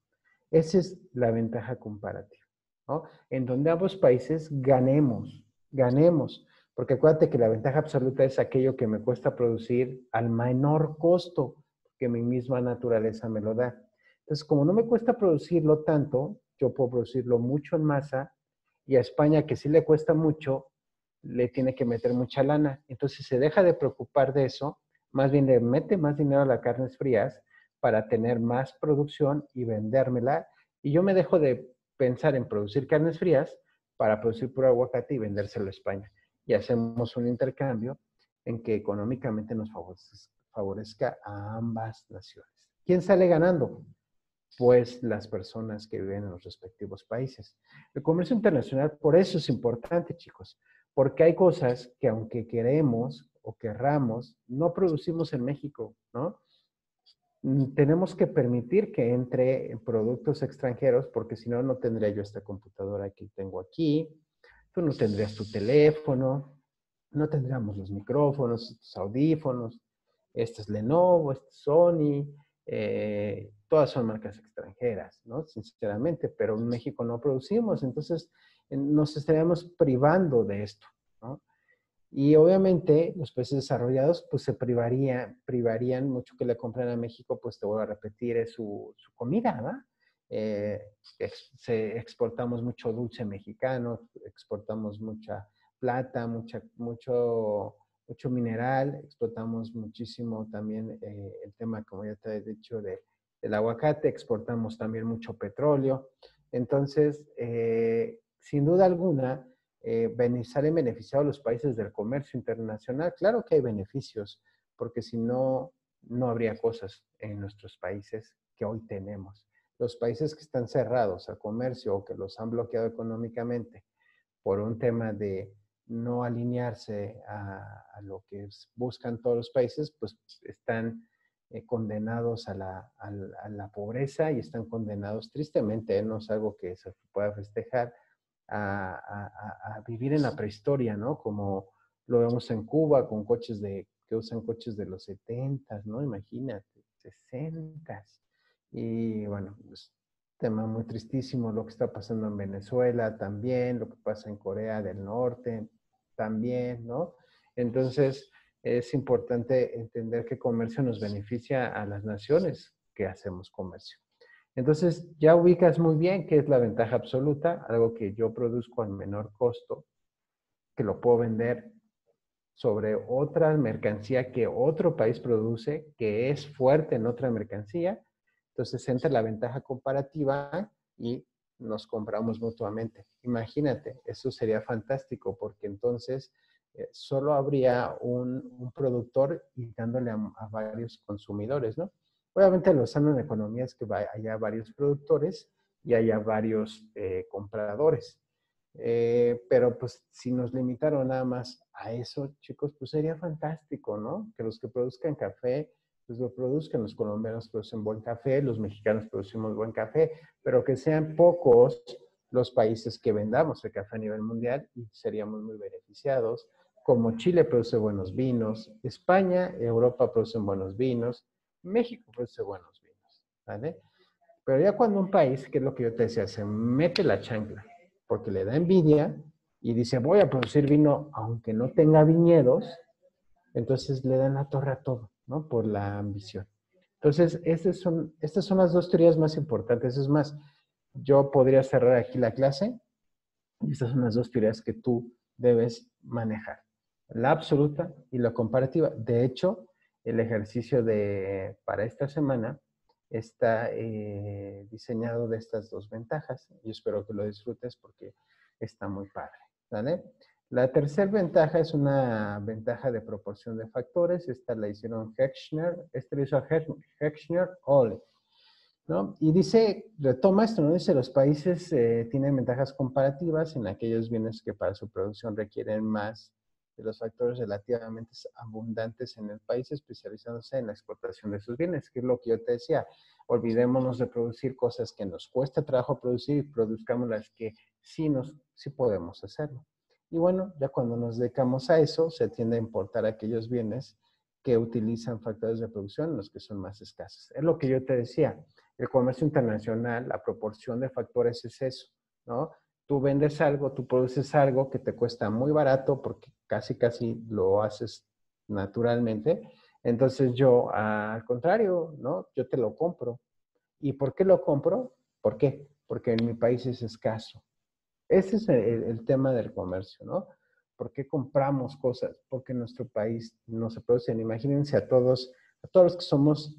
Esa es la ventaja comparativa, ¿no? En donde ambos países ganemos, ganemos. Porque acuérdate que la ventaja absoluta es aquello que me cuesta producir al menor costo que mi misma naturaleza me lo da. Entonces, como no me cuesta producirlo tanto, yo puedo producirlo mucho en masa y a España, que sí le cuesta mucho, le tiene que meter mucha lana. Entonces se deja de preocupar de eso, más bien le mete más dinero a las carnes frías para tener más producción y vendérmela. Y yo me dejo de pensar en producir carnes frías para producir puro aguacate y vendérselo a España. Y hacemos un intercambio en que económicamente nos favorezca a ambas naciones. ¿Quién sale ganando? Pues las personas que viven en los respectivos países. El comercio internacional, por eso es importante, chicos, porque hay cosas que aunque queremos o querramos, no producimos en México, ¿no? Tenemos que permitir que entre productos extranjeros, porque si no, no tendría yo esta computadora que tengo aquí, tú no tendrías tu teléfono, no tendríamos los micrófonos, estos audífonos, este es Lenovo, este es Sony, eh, todas son marcas extranjeras, ¿no? Sinceramente, pero en México no producimos, entonces nos estaríamos privando de esto, ¿no? Y obviamente los países desarrollados pues se privaría, privarían mucho que le compren a México, pues te voy a repetir, es su, su comida, ¿va? Eh, ex, se, exportamos mucho dulce mexicano, exportamos mucha plata, mucha, mucho, mucho mineral, exportamos muchísimo también eh, el tema, como ya te he dicho, de, del aguacate, exportamos también mucho petróleo. Entonces, eh, sin duda alguna, eh, salen beneficiados los países del comercio internacional. Claro que hay beneficios, porque si no, no habría cosas en nuestros países que hoy tenemos. Los países que están cerrados al comercio o que los han bloqueado económicamente por un tema de no alinearse a, a lo que buscan todos los países, pues están eh, condenados a la, a, la, a la pobreza y están condenados tristemente, ¿eh? No es algo que se pueda festejar, a, a, a, vivir en la prehistoria, ¿no? Como lo vemos en Cuba con coches de, que usan coches de los setentas, ¿no? Imagínate, sesentas. Y bueno, pues tema muy tristísimo lo que está pasando en Venezuela también, lo que pasa en Corea del Norte también, ¿no? Entonces es importante entender que comercio nos beneficia a las naciones que hacemos comercio. Entonces, ya ubicas muy bien qué es la ventaja absoluta, algo que yo produzco al menor costo, que lo puedo vender sobre otra mercancía que otro país produce, que es fuerte en otra mercancía. Entonces entra la ventaja comparativa y nos compramos mutuamente. Imagínate, eso sería fantástico porque entonces eh, solo habría un, un, productor y dándole a, a varios consumidores, ¿no? Obviamente lo sano en economía es que haya varios productores y haya varios eh, compradores. Eh, pero pues si nos limitaron nada más a eso, chicos, pues sería fantástico, ¿no? Que los que produzcan café, pues lo produzcan, los colombianos producen buen café, los mexicanos producimos buen café, pero que sean pocos los países que vendamos el café a nivel mundial y seríamos muy beneficiados. Como Chile produce buenos vinos, España, Europa producen buenos vinos, México produce buenos vinos, ¿vale? Pero ya cuando un país, que es lo que yo te decía, se mete la chancla, porque le da envidia y dice, voy a producir vino aunque no tenga viñedos, entonces le dan la torre a todo, ¿no? Por la ambición. Entonces, estas son, estas son las dos teorías más importantes. Es más, yo podría cerrar aquí la clase y estas son las dos teorías que tú debes manejar. La absoluta y la comparativa. De hecho, el ejercicio de, para esta semana está eh, diseñado de estas dos ventajas y espero que lo disfrutes porque está muy padre, ¿vale? La tercera ventaja es una ventaja de proporción de factores. Esta la hicieron Heckscher, esta la hizo Heckscher Ole, ¿no? Y dice, retoma esto, ¿no? Dice, los países eh, tienen ventajas comparativas en aquellos bienes que para su producción requieren más de los factores relativamente abundantes en el país, especializándose en la exportación de sus bienes, que es lo que yo te decía. Olvidémonos de producir cosas que nos cuesta trabajo producir y produzcamos las que sí, nos, sí podemos hacerlo. Y bueno, ya cuando nos dedicamos a eso, se tiende a importar aquellos bienes que utilizan factores de producción, los que son más escasos. Es lo que yo te decía, el comercio internacional, la proporción de factores es eso, ¿no? Tú vendes algo, tú produces algo que te cuesta muy barato porque casi, casi lo haces naturalmente. Entonces yo, al contrario, ¿no? Yo te lo compro. ¿Y por qué lo compro? ¿Por qué? Porque en mi país es escaso. Ese es el, el tema del comercio, ¿no? ¿Por qué compramos cosas? Porque en nuestro país no se producen. Imagínense a todos, a todos los que somos,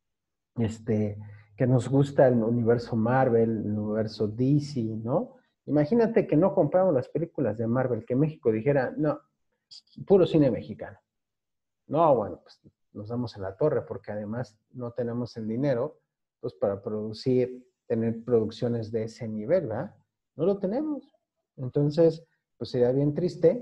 este, que nos gusta el universo Marvel, el universo D C, ¿no? Imagínate que no compramos las películas de Marvel, que México dijera, no, puro cine mexicano. No, bueno, pues nos damos en la torre, porque además no tenemos el dinero, pues para producir, tener producciones de ese nivel, ¿verdad? No lo tenemos. Entonces, pues sería bien triste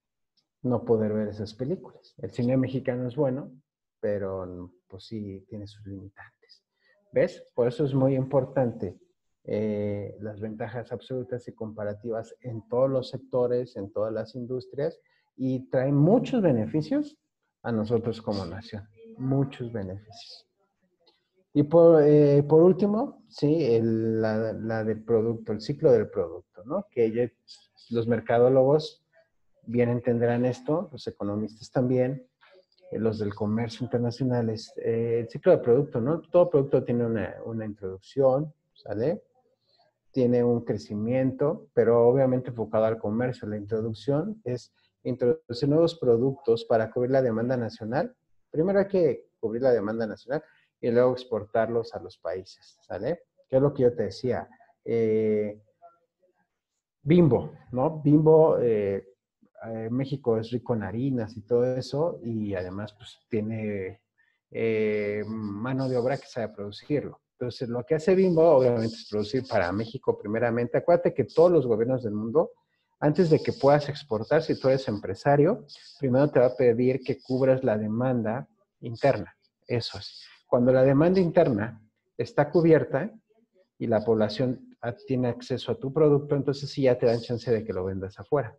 no poder ver esas películas. El cine mexicano es bueno, pero pues sí tiene sus limitantes. ¿Ves? Por eso es muy importante eh, las ventajas absolutas y comparativas en todos los sectores, en todas las industrias, y trae muchos beneficios a nosotros como nación. Muchos beneficios. Y por, eh, por último, sí, el, la, la del producto, el ciclo del producto, ¿no? Que ya, los mercadólogos bien entenderán esto, los economistas también, eh, los del comercio internacional, es eh, el ciclo de producto, ¿no? Todo producto tiene una, una introducción, ¿sale? Tiene un crecimiento, pero obviamente enfocado al comercio. La introducción es introducir nuevos productos para cubrir la demanda nacional. Primero hay que cubrir la demanda nacional y luego exportarlos a los países, ¿sale? Que es lo que yo te decía. Eh, Bimbo, ¿no? Bimbo, eh, eh, México es rico en harinas y todo eso, y además pues tiene eh, mano de obra que sabe producirlo. Entonces, lo que hace Bimbo, obviamente, es producir para México primeramente. Acuérdate que todos los gobiernos del mundo, antes de que puedas exportar, si tú eres empresario, primero te va a pedir que cubras la demanda interna. Eso es. Cuando la demanda interna está cubierta y la población tiene acceso a tu producto, entonces sí ya te dan chance de que lo vendas afuera.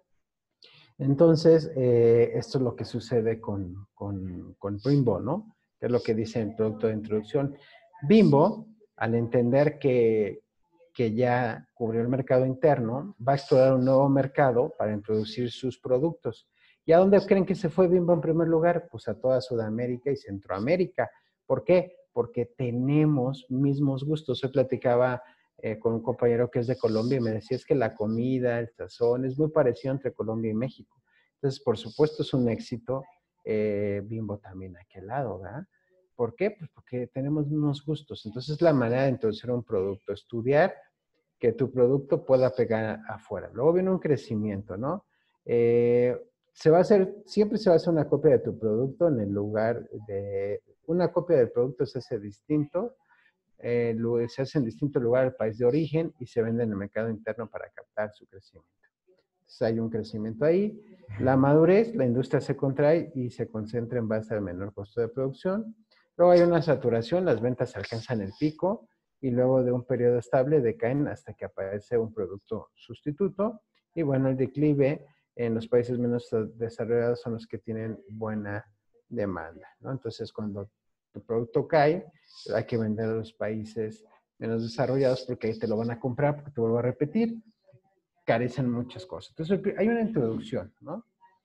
Entonces, eh, esto es lo que sucede con, con, con Bimbo, ¿no? Que es lo que dice el producto de introducción. Bimbo, al entender que, que ya cubrió el mercado interno, va a explorar un nuevo mercado para introducir sus productos. ¿Y a dónde creen que se fue Bimbo en primer lugar? Pues a toda Sudamérica y Centroamérica. ¿Por qué? Porque tenemos mismos gustos. Hoy platicaba eh, con un compañero que es de Colombia y me decía, es que la comida, el sazón, es muy parecido entre Colombia y México. Entonces, por supuesto, es un éxito eh, Bimbo también a aquel lado, ¿verdad? ¿Por qué? Pues porque tenemos unos gustos. Entonces, la manera de introducir un producto, estudiar que tu producto pueda pegar afuera. Luego viene un crecimiento, ¿no? Eh, se va a hacer, siempre se va a hacer una copia de tu producto en el lugar de, una copia del producto se hace distinto, eh, se hace en distinto lugar al país de origen y se vende en el mercado interno para captar su crecimiento. Entonces hay un crecimiento ahí. La madurez, la industria se contrae y se concentra en base al menor costo de producción. Luego hay una saturación, las ventas alcanzan el pico y luego de un periodo estable decaen hasta que aparece un producto sustituto. Y bueno, el declive en los países menos desarrollados son los que tienen buena demanda, ¿no? Entonces, cuando tu producto cae, hay que vender a los países menos desarrollados porque ahí te lo van a comprar, porque te vuelvo a repetir, carecen muchas cosas. Entonces, hay una introducción, ¿no?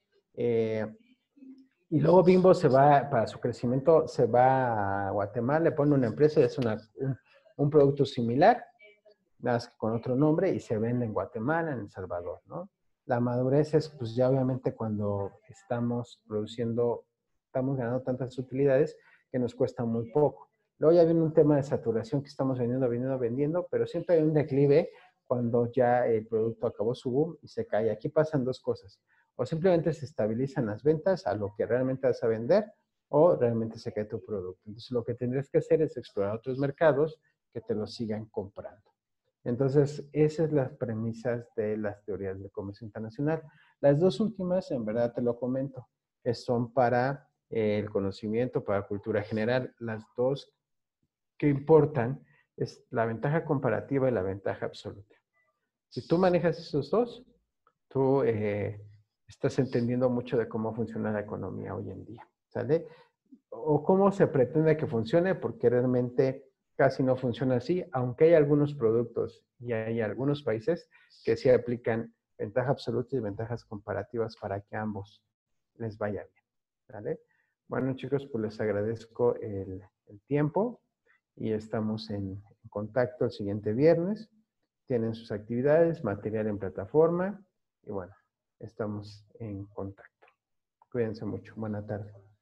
Eh, y luego Bimbo se va, para su crecimiento, se va a Guatemala, le pone una empresa y hace una, un, un producto similar, nada más que con otro nombre, y se vende en Guatemala, en El Salvador, ¿no? La madurez es, pues ya obviamente cuando estamos produciendo, estamos ganando tantas utilidades que nos cuesta muy poco. Luego ya viene un tema de saturación que estamos vendiendo, vendiendo, vendiendo, pero siempre hay un declive cuando ya el producto acabó su boom y se cae. Aquí pasan dos cosas. O simplemente se estabilizan las ventas a lo que realmente vas a vender, o realmente se cae tu producto. Entonces lo que tendrías que hacer es explorar otros mercados que te lo sigan comprando. Entonces, esas son las premisas de las teorías del comercio internacional. Las dos últimas, en verdad te lo comento, que son para eh, el conocimiento, para cultura general. Las dos que importan es la ventaja comparativa y la ventaja absoluta. Si tú manejas esos dos, tú eh, estás entendiendo mucho de cómo funciona la economía hoy en día, ¿sale? O cómo se pretende que funcione, porque realmente casi no funciona así, aunque hay algunos productos y hay algunos países que sí aplican ventaja absoluta y ventajas comparativas para que ambos les vaya bien, ¿vale? Bueno, chicos, pues les agradezco el, el tiempo y estamos en, en contacto el siguiente viernes. Tienen sus actividades, material en plataforma y bueno, estamos en contacto. Cuídense mucho. Buena tarde.